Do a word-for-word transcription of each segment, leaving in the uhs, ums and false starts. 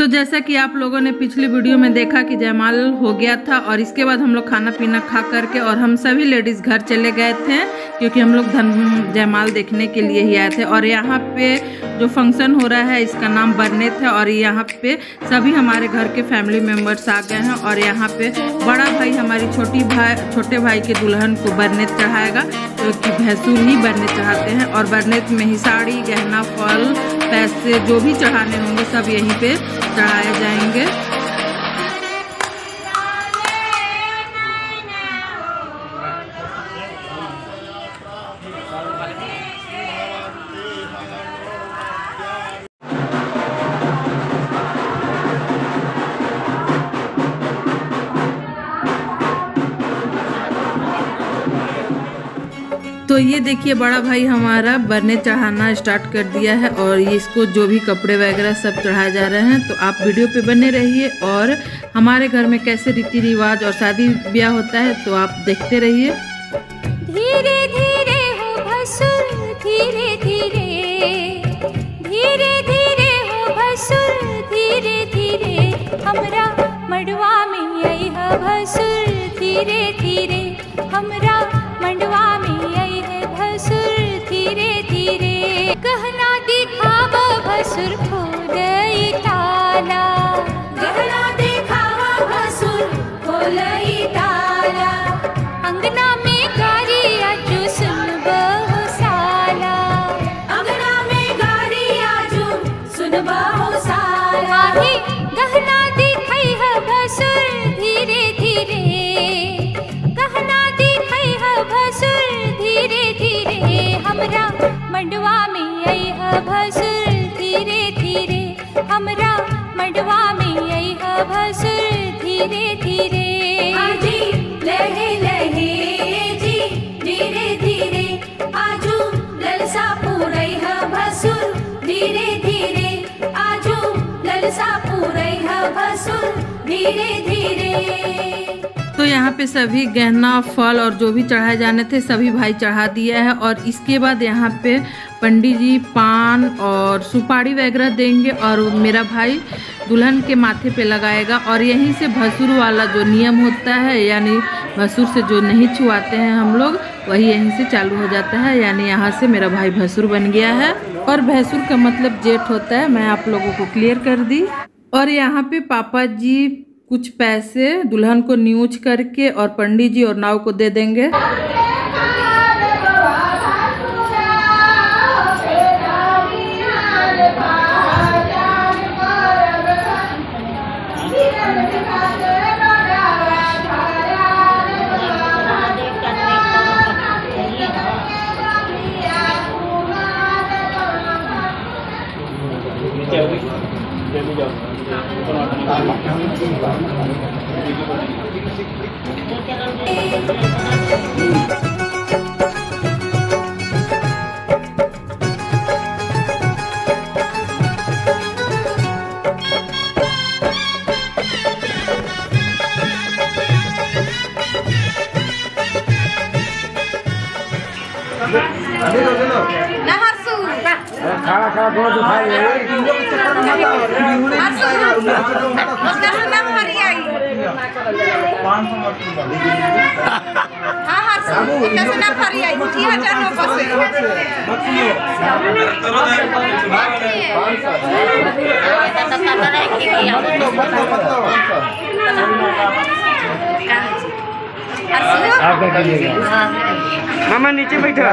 जैसा कि आप लोगों ने पिछली वीडियो में देखा कि जयमाल हो गया था और इसके बाद हम लोग खाना पीना खा करके और हम सभी लेडीज़ घर चले गए थे क्योंकि हम लोग धन जयमाल देखने के लिए ही आए थे। और यहाँ पे जो फंक्शन हो रहा है इसका नाम बरनेत है और यहाँ पे सभी हमारे घर के फैमिली मेम्बर्स आ गए हैं। और यहाँ पे बड़ा भाई हमारी छोटी भाई छोटे भाई के दुल्हन को बरनेत चढ़ाएगा क्योंकि भैंसुर ही बरनेत चढ़ाते हैं। और बरनेत में ही साड़ी गहना फल पैसे जो भी चढ़ाने होंगे सब यहीं पे चढ़ाए जाएंगे। तो ये देखिए बड़ा भाई हमारा बरनेत चढ़ाना स्टार्ट कर दिया है और इसको जो भी कपड़े वगैरह सब चढ़ाए जा रहे हैं। तो आप वीडियो पे बने रहिए और हमारे घर में कैसे रीति रिवाज और शादी ब्याह होता है तो आप देखते रहिए। धीरे धीरे हो भसुर धीरे धीरे धीरे धीरे हो भसुर धीरे धीरे हमरा मड़वा में आई है भसुर धीरे धीरे हमरा मंडवा में आई है भसुर धीरे धीरे गहना दिखावा भसुर खोलई ताला गहना दिखावा भसुर खोलई ताला अंगना में गारी आजू सुन बहु साला अंगना में गारी आजू सुन बहु साला ही गहना दिखाई है भसुर धीरे धीरे गहना दिखाई है भसुर धीरे धीरे हमरा मंडवा में आई है भसुर धीरे धीरे हमरा मंडवा में आई है भसुर धीरे धीरे आजी लहे लहे जी धीरे धीरे आजू ललसा पूरई है भसुर धीरे धीरे आजू ललसा पूरई है भसुर धीरे धीरे। तो यहाँ पे सभी गहना फल और जो भी चढ़ाए जाने थे सभी भाई चढ़ा दिया है। और इसके बाद यहाँ पे पंडित जी पान और सुपारी वगैरह देंगे और मेरा भाई दुल्हन के माथे पे लगाएगा। और यहीं से भसुर वाला जो नियम होता है यानी भसुर से जो नहीं छुआते हैं हम लोग वही यहीं से चालू हो जाता है। यानी यहाँ से मेरा भाई भसुर बन गया है और भैंसुर का मतलब जेठ होता है। मैं आप लोगों को क्लियर कर दी। और यहाँ पे पापा जी कुछ पैसे दुल्हन को न्यूज करके और पंडित जी और नाव को दे देंगे। खाना खाना थोड़ा दिखाई मामा नीचे बैठा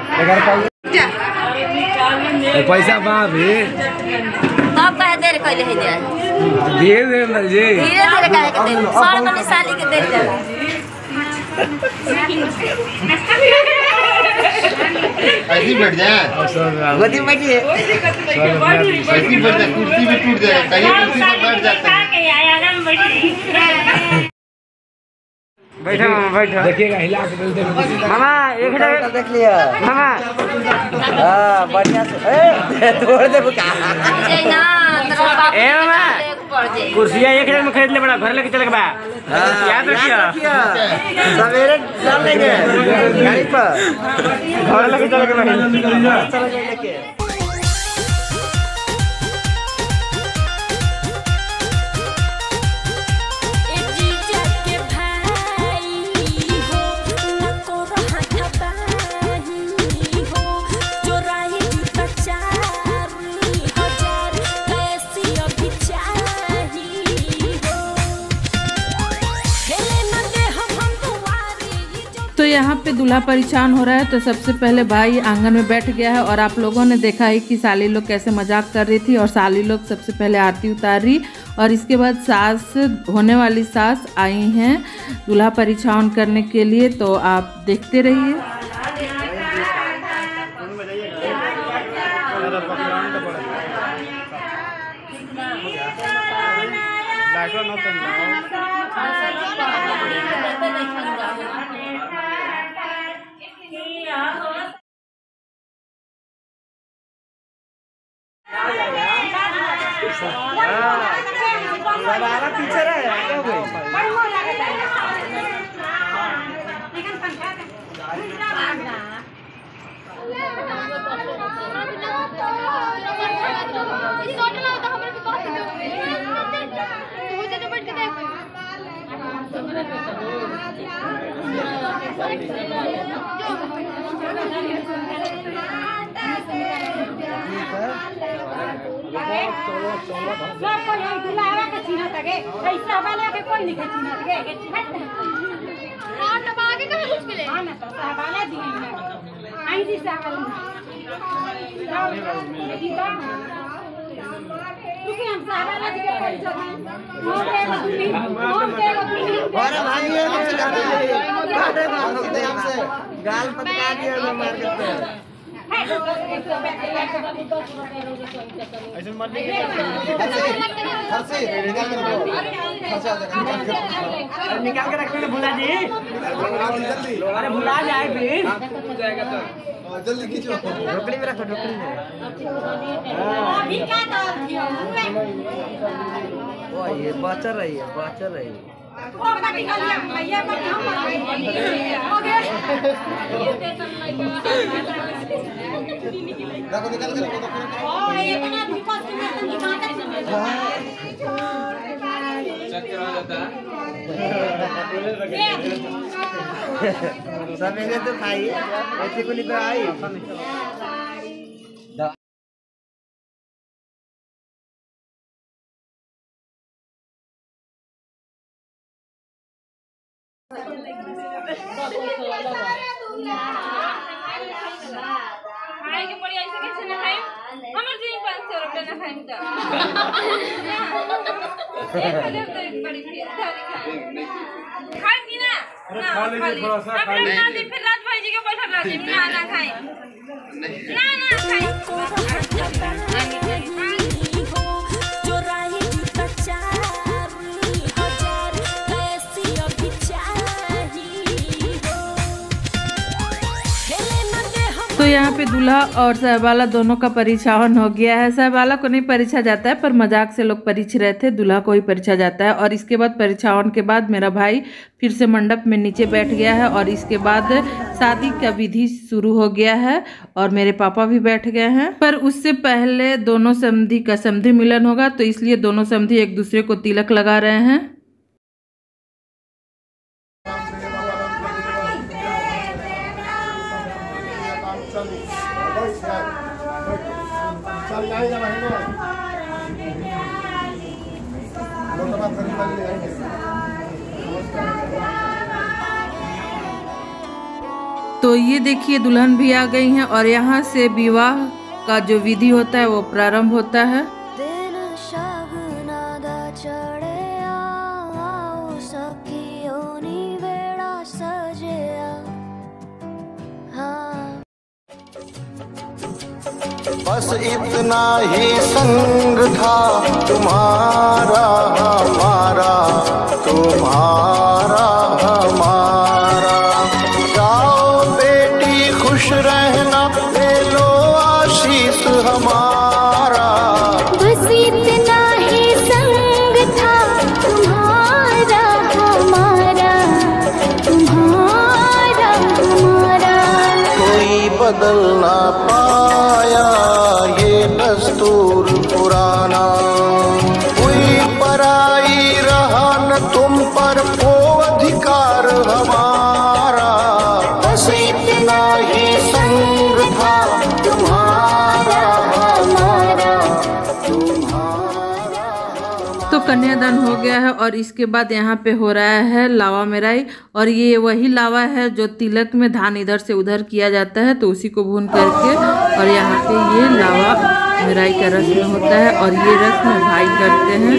पैसा बाबे तब कहे देर कैले है जाए धीरे धीरे ना जी धीरे धीरे कहे के दे साल में साली के दे दे ऐसी बैठ जाए गोदी में बैठिए ऐसी बैठ जाए कुर्सी भी टूट जाए कहीं कुर्सी पर बैठ जाते हैं। बैठा मामा बैठा देखिएगा हिला के बोलते मामा एक जगह देख लिया मामा हां बढ़िया से ए तोड़ दे का जय ना तेरा बाप ए मामा कुर्सियां एक जगह में खरीद ले बड़ा घर लेके चले के बा याद रखिए सवेरे डाल लेंगे गाड़ी पर घर लेके चले के बा चलो लेके तो यहाँ पे दूल्हा परेशान हो रहा है। तो सबसे पहले भाई आंगन में बैठ गया है और आप लोगों ने देखा है कि साली लोग कैसे मजाक कर रही थी और साली लोग सबसे पहले आरती उतार रही और इसके बाद सास होने वाली सास आई हैं दूल्हा परेशान करने के लिए। तो आप देखते रहिए। पीछे रहे गाल पटका दिया मार के निकाल के रखने भुला जी। अरे भुला जाए फिर जल्दी खींचो ढोकली में रखो ढोकली में। ये बचा रही है बचा रही है। सवेरे तो खाई ऐसे को निकल आई। खाएंगे पड़ी ऐसे कैसे ना खाएं? हमारे दिन पाँच सौ रुपये ना खाएं तो एक हजार तो एक बड़ी फिर सारी खाएं खाएं की ना ना खाली अब ना दिन फिर रात भाई जी के बैठा रह जाए ना ना खाएं ना ना खाएं। तो यहाँ पे दूल्हा और साहबाला दोनों का परीक्षावन हो गया है। साहबाला को नहीं परीक्षा जाता है पर मजाक से लोग परीक्ष रहे थे, दूल्हा को ही परीक्षा जाता है। और इसके बाद परीक्षावन के बाद मेरा भाई फिर से मंडप में नीचे बैठ गया है और इसके बाद शादी का विधि शुरू हो गया है और मेरे पापा भी बैठ गए हैं। पर उससे पहले दोनों समधी का समधी मिलन होगा तो इसलिए दोनों समधी एक दूसरे को तिलक लगा रहे हैं। तो ये देखिए दुल्हन भी आ गई हैं और यहाँ से विवाह का जो विधि होता है वो प्रारंभ होता है। बस इतना ही संग था तुम्हारा हमारा तुम्हारा हमारा। जाओ बेटी खुश रहना ले लो आशीष हमारा। बस इतना ही संग था तुम्हारा हमारा तुम्हारा हमारा। कोई बदल ना पाया ये दस्तूर पुराना। कोई पराई रहा न तुम पर वो अधिकार हमारा। बस इतना ही संग था तुम्हारा हमारा तुम्हारा। तो कन्यादान हो गया है और इसके बाद यहाँ पे हो रहा है लावा मेराई। और ये वही लावा है जो तिलक में धान इधर से उधर किया जाता है, तो उसी को भून करके और यहाँ पे ये लावा मेराई का रस्म होता है और ये रस्म भाई करते हैं।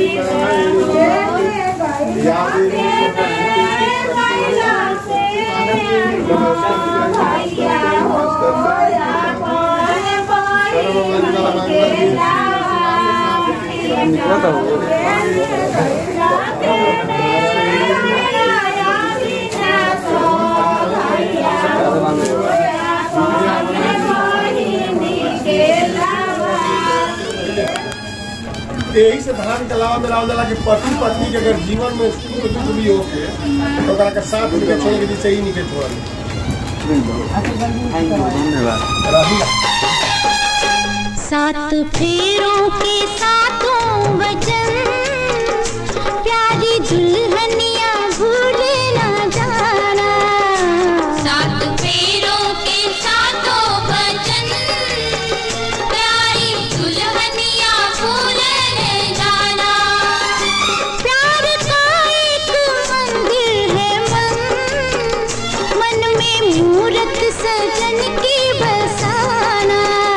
यही से धान के अलावा मेरा उजाला कि पति पत्नी के अगर जीवन में कुछ भी हो के तो ओकरा के साथ में छोड़ के नीचे ही नीचे छोड़ सात फेरों के सातों वचन प्यारी दुल्हनिया भूल ना जाना। सात फेरों के सातों वचन प्यारी दुल्हनिया भूल न जाना। प्यार का एक मंदिर है मन, मन में मूरत सजन की बसाना।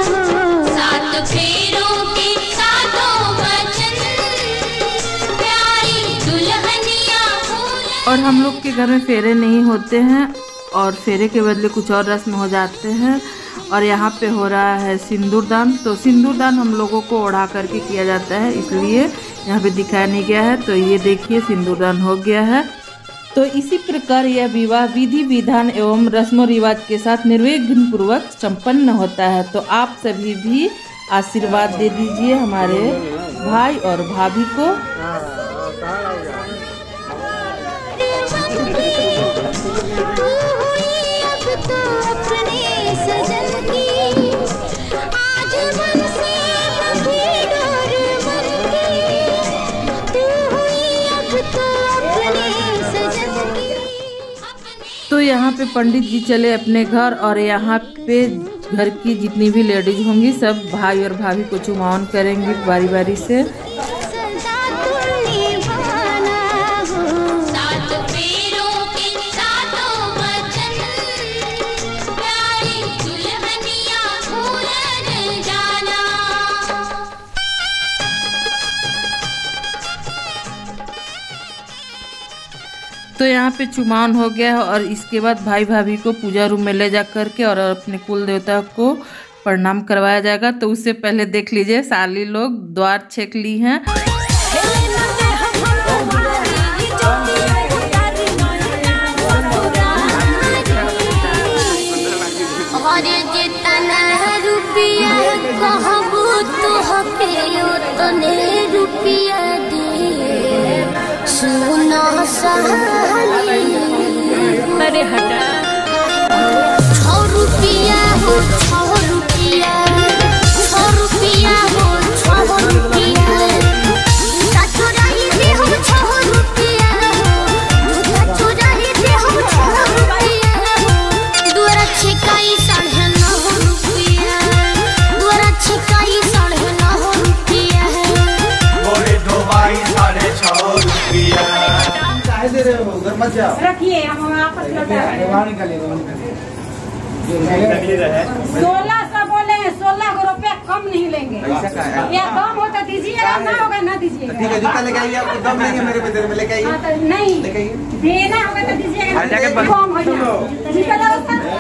और हम लोग के घर में फेरे नहीं होते हैं और फेरे के बदले कुछ और रस्म हो जाते हैं। और यहाँ पे हो रहा है सिंदूरदान। तो सिंदूरदान हम लोगों को ओढ़ा करके किया जाता है, इसलिए यहाँ पे दिखाया नहीं गया है। तो ये देखिए सिंदूरदान हो गया है। तो इसी प्रकार यह विवाह विधि विधान एवं रस्मों रिवाज के साथ निर्विघ्न पूर्वक संपन्न होता है। तो आप सभी भी आशीर्वाद दे दीजिए हमारे भाई और भाभी को। तो यहाँ पे पंडित जी चले अपने घर और यहाँ पे घर की जितनी भी लेडीज होंगी सब भाई और भाभी को चुमावन करेंगी बारी बारी से। तो यहाँ पे चुमावन हो गया है और इसके बाद भाई भाभी को पूजा रूम में ले जा करके और अपने कुल देवता को प्रणाम करवाया जाएगा। तो उससे पहले देख लीजिए साली लोग द्वार छेक ली हैं। अरे हटा छह रुपया हो छह रुपया छह रुपया हो छह रुपया चुराई दे हम छह रुपया चुराई दे हम छह रुपया दुआरा छिकाई साढ़े नौ रुपया दुआरा छिकाई साढ़े नौ रुपया बोले दो बाई साढ़े छह रुपया दे रहे हो घर मत जाओ रखिए हम वापस लौटा सोलह सौ बोले हैं सोलह रुपए कम नहीं लेंगे। या दम होता दीजिएगा ना होगा ना दीजिएगा। ठीक है जूता लेके आइए आपको दम लेंगे मेरे बदले में लेके आइए। नहीं देना होगा तो दीजिएगा कम हो जाए।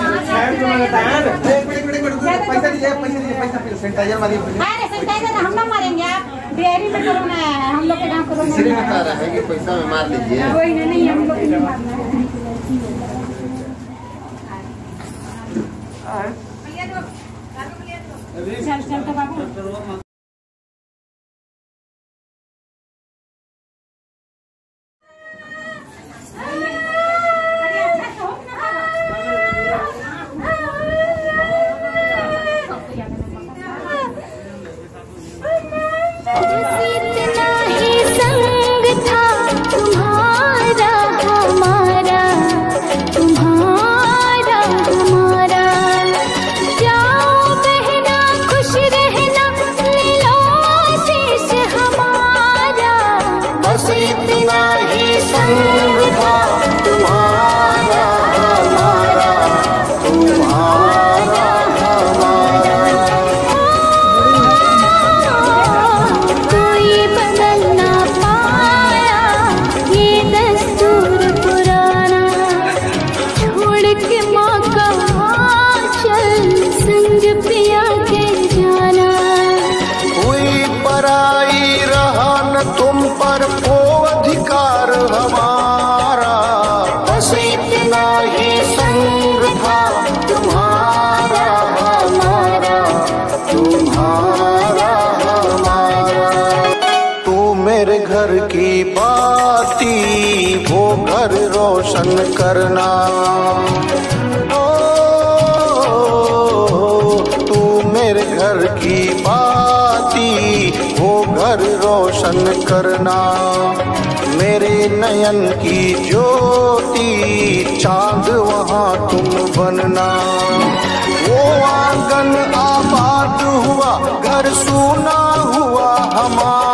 पैसा दीजिए पैसा दीजिए पैसा सैनिटाइजर मारिए। अरे सैनिटाइजर हम ना मारेंगे आप डेयरी में कोरोना है हम लोग के गाँव कोरोना बता रहा है कि पैसा में मार लीजिए। कोई नहीं हम लोग नहीं मारना है। चल चल तो बाबू जाओ बहना खुश रहे कितना ही संग था तुम्हारा हमारा, तुम्हारा हमारा। तू मेरे घर की बाती, वो घर रोशन करना। ओ, तू मेरे घर की बाती, वो घर रोशन करना। मेरे नयन की ज्योति, चांद वहाँ तुम बनना। वो आंगन आबाद हुआ, घर सूना हुआ हमारा।